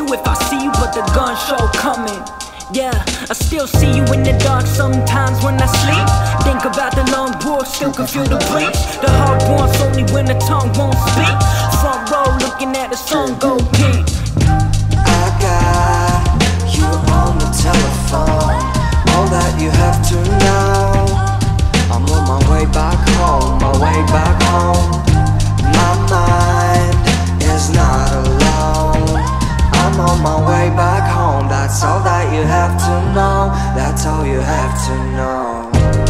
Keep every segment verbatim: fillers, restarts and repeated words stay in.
you if I see you, but the gun show coming. Yeah, I still see you in the dark sometimes when I sleep. Think about the long walk, still can feel the bleach. The heart wants only when the tongue won't speak. Front row looking at the sun go deep. I got you on the telephone. All that you have to know, I'm on my way back home, my way back home. My mind is not alone. I'm on my way back home. That's all that you have to know. That's all you have to know.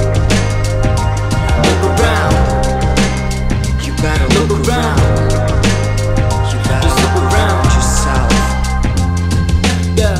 Look around. You better look, Look around. You better Just look around yourself. Yeah.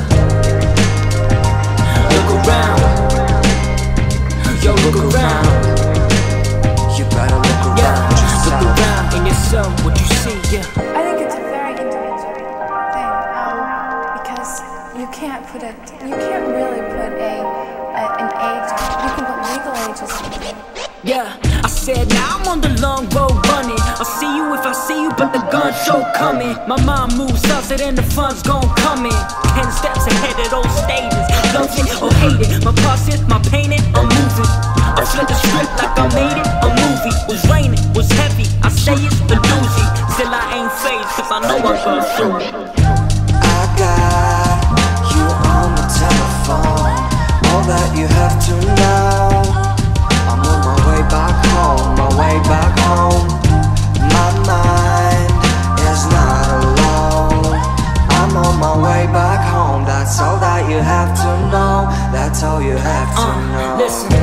Look around. Yo, look around. You better look around Yeah. yourself. Look around in yourself, what you see, yeah. I think it's a very individual thing, um, because you can't put it, you can't really put a, a an age on it. You can put legal ages on it. Yeah, I said now I'm on the long road running. I'll see you if I see you, but the gun show coming. My mind moves faster than the funds gon' come in. Ten steps ahead of those stages. Love it or hate it, my process, my painting, I'm moving. I flip the script like I made it a movie. Was raining, was heavy, I say it's a doozy. Still I ain't phased, cause I know I'm gonna through it. I got you on the telephone. All that you have to know, I'm on my way back home, my way back home. My mind is not alone. I'm on my way back home. That's all that you have to know. That's all you have to Uh, know. listen,